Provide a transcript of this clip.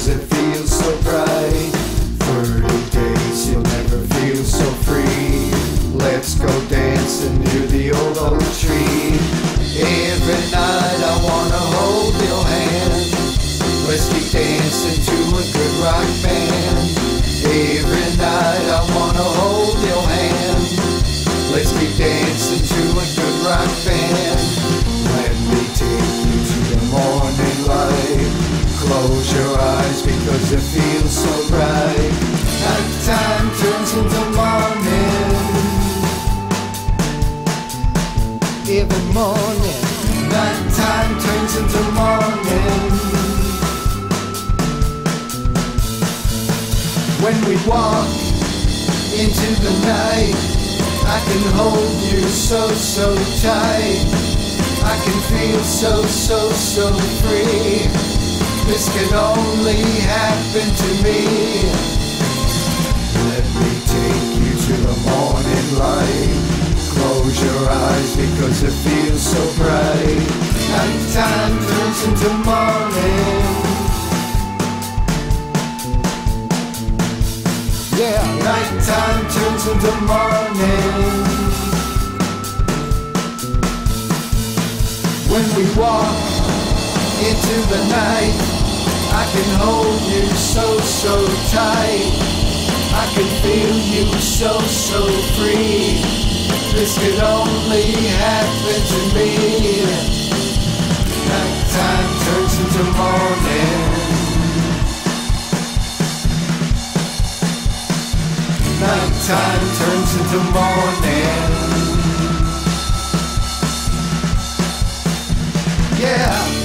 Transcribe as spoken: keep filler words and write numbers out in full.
because it feels so bright. Thirty days you'll never feel so free. Let's go dancing near the old oak tree. Every night I wanna hold your hand. Let's keep dancing to a good rock band. Every night I wanna hold your hand. Let's keep dancing to a good rock band. Let me take you to the morning light. Close your eyes because it feels so bright. Nighttime turns into morning. Every morning, nighttime turns into morning. When we walk into the night, I can hold you so, so tight. I can feel so, so, so free. This can only happen to me. Let me take you to the morning light. Close your eyes because it feels so bright. Nighttime turns into morning. Yeah, nighttime turns into morning. When we walk into the night, I can hold you so, so tight. I can feel you so, so free. This could only happen to me. Nighttime turns into morning. Nighttime turns into morning. Yeah.